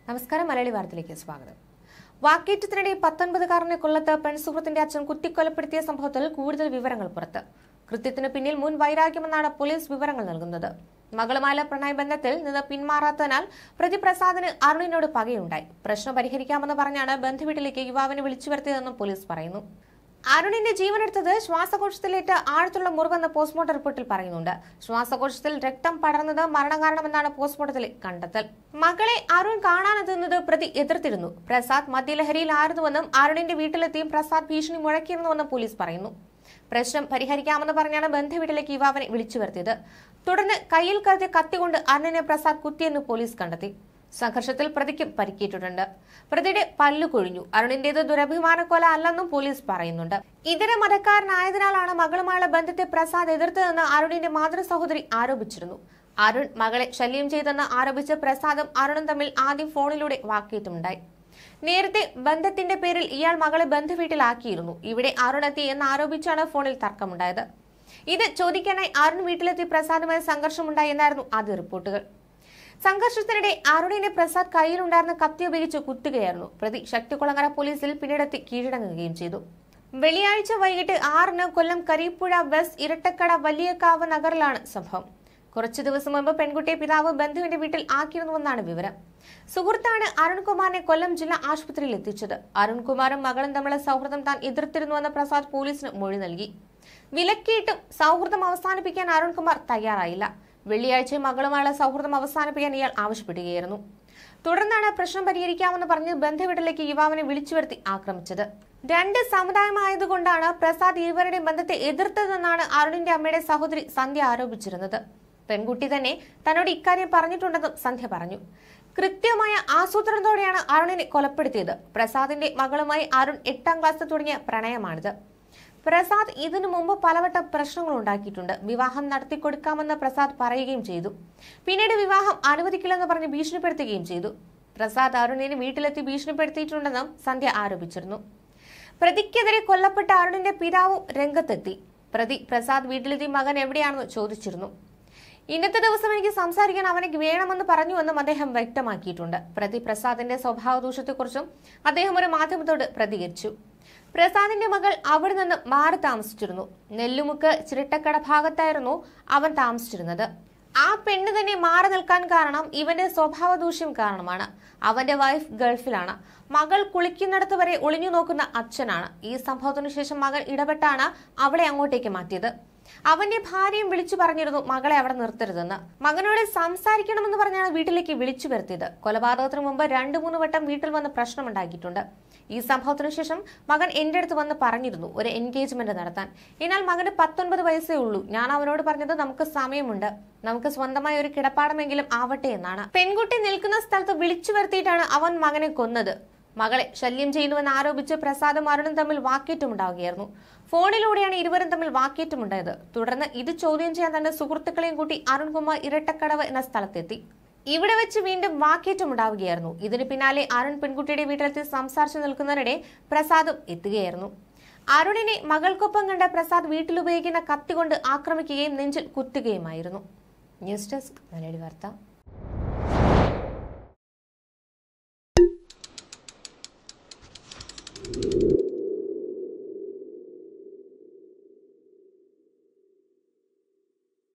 നമസ്കാരം. മലയാളി വാർത്തയിലേക്ക് സ്വാഗതം. വാക്കേറ്റത്തിനിടെ 19കാരനെ കൊല്ലത്ത് പെൺസുഹൃത്തിന്റെ അച്ഛൻ കുത്തിക്കൊലപ്പെടുത്തിയ സംഭവത്തിൽ കൂടുതൽ വിവരങ്ങൾ പുറത്ത്. കൃത്യത്തിന് പിന്നിൽ മുൻ വൈരാഗ്യമെന്നാണ് പോലീസ് വിവരങ്ങൾ നൽകുന്നത്. മകളുമായുള്ള പ്രണയബന്ധത്തിൽ നിന്ന് പിന്മാറാത്തതിനാൽ പ്രതി പ്രസാദിന് അരുണിനോട് പകയുണ്ടായി. പ്രശ്നം പരിഹരിക്കാമെന്ന് പറഞ്ഞാണ് ബന്ധുവീട്ടിലേക്ക് യുവാവിനെ വിളിച്ചു വരുത്തിയതെന്നും പോലീസ് പറയുന്നു. അരുണിന്റെ ജീവനെടുത്തത് ശ്വാസകോശത്തിലേറ്റ ആഴത്തുള്ള മുറിവെന്ന് പോസ്റ്റ്മോർട്ടം റിപ്പോർട്ടിൽ പറയുന്നുണ്ട്. ശ്വാസകോശത്തിൽ രക്തം പടർന്നത് മരണകാരണമെന്നാണ് പോസ്റ്റ്മോർട്ടത്തിലെ കണ്ടെത്തൽ. മകളെ അരുൺ കാണാനെത്തുന്നത് പ്രതി എതിർത്തിരുന്നു. പ്രസാദ് മദ്യലഹരിയിലായിരുന്നുവെന്നും അരുണിന്റെ വീട്ടിലെത്തിയും പ്രസാദ് ഭീഷണി മുഴക്കിയിരുന്നുവെന്നും പോലീസ് പറയുന്നു. പ്രശ്നം പരിഹരിക്കാമെന്ന് പറഞ്ഞാണ് ബന്ധുവീട്ടിലേക്ക് യുവാവിനെ വിളിച്ചു വരുത്തിയത്. തുടർന്ന് കയ്യിൽ കരുതിയ കത്തികൊണ്ട് അരുണിനെ പ്രസാദ് കുത്തിയെന്ന് പോലീസ് കണ്ടെത്തി. സംഘർഷത്തിൽ പ്രതിക്കും പരിക്കേറ്റിട്ടുണ്ട്. പ്രതിയുടെ പല്ലു കൊഴിഞ്ഞു. അരുണിന്റേത് ദുരഭിമാനക്കൊല അല്ലെന്നും പോലീസ് പറയുന്നുണ്ട്. ഇതര മതക്കാരനായതിനാലാണ് മകളുമായുള്ള ബന്ധത്തെ പ്രസാദ് എതിർത്തതെന്ന് അരുണിന്റെ മാതൃ സഹോദരി ആരോപിച്ചിരുന്നു. അരുൺ മകളെ ശല്യം ചെയ്തെന്ന് ആരോപിച്ച് പ്രസാദും അരുണും തമ്മിൽ ആദ്യം ഫോണിലൂടെ വാക്കേറ്റമുണ്ടായി. നേരത്തെ ബന്ധത്തിന്റെ പേരിൽ ഇയാൾ മകളെ ബന്ധുവീട്ടിലാക്കിയിരുന്നു. ഇവിടെ അരുൺ എത്തി എന്ന് ആരോപിച്ചാണ് ഫോണിൽ തർക്കമുണ്ടായത്. ഇത് ചോദിക്കാനായി അരുൺ വീട്ടിലെത്തി പ്രസാദുമായി സംഘർഷമുണ്ടായി എന്നായിരുന്നു ആദ്യ റിപ്പോർട്ടുകൾ. സംഘർഷത്തിനിടെ അരുണിനെ പ്രസാദ് കയ്യിലുണ്ടായിരുന്ന കത്തി ഉപയോഗിച്ച് കുത്തുകയായിരുന്നു. പ്രതി ശക്തികുളങ്ങര പോലീസിൽ പിന്നീടെത്തി കീഴടങ്ങുകയും ചെയ്തു. വെള്ളിയാഴ്ച വൈകിട്ട് 6-ന് കൊല്ലം കരിപ്പുഴ വെസ്റ്റ് ഇരട്ടക്കട വലിയകാവ് നഗറിലാണ് സംഭവം. കുറച്ചു ദിവസം മുമ്പ് പെൺകുട്ടിയെ പിതാവ് ബന്ധുവിന്റെ വീട്ടിൽ ആക്കിയിരുന്നുവെന്നാണ് വിവരം. സുഹൃത്താണ് അരുൺകുമാറിനെ കൊല്ലം ജില്ലാ ആശുപത്രിയിൽ എത്തിച്ചത്. അരുൺകുമാറും മകളും തമ്മിലുള്ള സൗഹൃദം താൻ എതിർത്തിരുന്നുവെന്ന് പ്രസാദ് പോലീസിന് മൊഴി നൽകി. വിലക്കിയിട്ടും സൗഹൃദം അവസാനിപ്പിക്കാൻ അരുൺകുമാർ തയ്യാറായില്ല. വെള്ളിയാഴ്ച മകളുമായുള്ള സൗഹൃദം അവസാനിപ്പിക്കാൻ ഇയാൾ ആവശ്യപ്പെടുകയായിരുന്നു. തുടർന്നാണ് പ്രശ്നം പരിഹരിക്കാമെന്ന് പറഞ്ഞ് ബന്ധുവീട്ടിലേക്ക് യുവാവിനെ വിളിച്ചു വരുത്തി ആക്രമിച്ചത്. രണ്ട് സമുദായമായതുകൊണ്ടാണ് പ്രസാദ് ഇവരുടെ ബന്ധത്തെ എതിർത്തതെന്നാണ് അരുണിന്റെ അമ്മയുടെ സഹോദരി സന്ധ്യ ആരോപിച്ചിരുന്നത്. പെൺകുട്ടി തന്നെ തന്നോട് ഇക്കാര്യം പറഞ്ഞിട്ടുണ്ടെന്നും സന്ധ്യ പറഞ്ഞു. കൃത്യമായ ആസൂത്രണത്തോടെയാണ് അരുണിനെ കൊലപ്പെടുത്തിയത്. പ്രസാദിന്റെ മകളുമായി അരുൺ 8ാം ക്ലാസ് തുടങ്ങിയ പ്രണയമാണിത്. പ്രസാദ് ഇതിനു മുമ്പ് പലവട്ടം പ്രശ്നങ്ങൾ ഉണ്ടാക്കിയിട്ടുണ്ട്. വിവാഹം നടത്തിക്കൊടുക്കാമെന്ന് പ്രസാദ് പറയുകയും ചെയ്തു. പിന്നീട് വിവാഹം അനുവദിക്കില്ലെന്ന് പറഞ്ഞ് ഭീഷണിപ്പെടുത്തുകയും ചെയ്തു. പ്രസാദ് അരുണിനെ വീട്ടിലെത്തി ഭീഷണിപ്പെടുത്തിയിട്ടുണ്ടെന്നും സന്ധ്യ ആരോപിച്ചിരുന്നു. പ്രതിക്കെതിരെ കൊല്ലപ്പെട്ട അരുണിന്റെ പിതാവും രംഗത്തെത്തി. പ്രതി പ്രസാദ് വീട്ടിലെത്തി മകൻ എവിടെയാണെന്ന് ചോദിച്ചിരുന്നു. ഇന്നത്തെ ദിവസം എനിക്ക് സംസാരിക്കാൻ അവനെ വേണമെന്ന് പറഞ്ഞുവെന്നും അദ്ദേഹം വ്യക്തമാക്കിയിട്ടുണ്ട്. പ്രതി പ്രസാദിന്റെ സ്വഭാവ ദൂഷ്യത്തെക്കുറിച്ചും അദ്ദേഹം ഒരു മാധ്യമത്തോട് പ്രതികരിച്ചു. പ്രസാദിന്റെ മകൾ അവിടെ നിന്ന് മാറി താമസിച്ചിരുന്നു. നെല്ലുമുക്ക് ചിരട്ടക്കട ഭാഗത്തായിരുന്നു അവൻ താമസിച്ചിരുന്നത്. ആ പെണ്ണ് തന്നെ മാറി നിൽക്കാൻ കാരണം ഇവന്റെ സ്വഭാവ ദൂഷ്യം കാരണമാണ്. അവന്റെ വൈഫ് ഗൾഫിലാണ്. മകൾ കുളിക്കുന്നിടത്ത് വരെ ഒളിഞ്ഞു നോക്കുന്ന അച്ഛനാണ്. ഈ സംഭവത്തിനു ശേഷം മകൾ ഇടപെട്ടാണ് അവളെ അങ്ങോട്ടേക്ക് മാറ്റിയത്. അവന്റെ ഭാര്യയും വിളിച്ചു പറഞ്ഞിരുന്നു മകളെ അവിടെ നിർത്തരുതെന്ന്. മകനോട് സംസാരിക്കണമെന്ന് പറഞ്ഞാണ് വീട്ടിലേക്ക് വിളിച്ചു വരുത്തിയത്. കൊലപാതകത്തിന് മുമ്പ് 2-3 വട്ടം വീട്ടിൽ വന്ന് പ്രശ്നമുണ്ടാക്കിയിട്ടുണ്ട്. ഈ സംഭവത്തിനു ശേഷം മകൻ എന്റെ അടുത്ത് വന്ന് പറഞ്ഞിരുന്നു ഒരു എൻഗേജ്മെന്റ് നടത്താൻ. എന്നാൽ മകന് 19 വയസ്സേ ഉള്ളൂ. ഞാൻ അവനോട് പറഞ്ഞത് നമുക്ക് സമയമുണ്ട്, നമുക്ക് സ്വന്തമായ ഒരു കിടപ്പാടമെങ്കിലും ആവട്ടെ എന്നാണ്. പെൺകുട്ടി നിൽക്കുന്ന സ്ഥലത്ത് വിളിച്ചു വരുത്തിയിട്ടാണ് അവൻ മകനെ കൊന്നത്. മകളെ ശല്യം ചെയ്യുന്നുവെന്ന് ആരോപിച്ച് പ്രസാദും അരുണും തമ്മിൽ വാക്കേറ്റമുണ്ടാവുകയായിരുന്നു. ഫോണിലൂടെയാണ് ഇരുവരും തമ്മിൽ വാക്കേറ്റമുണ്ടായത്. തുടർന്ന് ഇത് ചോദ്യം ചെയ്യാൻ തന്റെ സുഹൃത്തുക്കളെയും കൂട്ടി അരുൺകുമാർ ഇരട്ടക്കടവ് എന്ന സ്ഥലത്തെത്തി. ഇവിടെ വെച്ച് വീണ്ടും വാക്കേറ്റമുണ്ടാവുകയായിരുന്നു. ഇതിന് പിന്നാലെ അരുൺ പെൺകുട്ടിയുടെ വീട്ടിലെത്തി സംസാരിച്ചു നിൽക്കുന്നതിനിടെ പ്രസാദും എത്തുകയായിരുന്നു. അരുണിനെ മകൾക്കൊപ്പം കണ്ട പ്രസാദ് വീട്ടിലുപയോഗിക്കുന്ന കത്തി കൊണ്ട് ആക്രമിക്കുകയും നെഞ്ചിൽ കുത്തുകയുമായിരുന്നു. ന്യൂസ് ഡെസ്ക് മലയാളി വാർത്ത.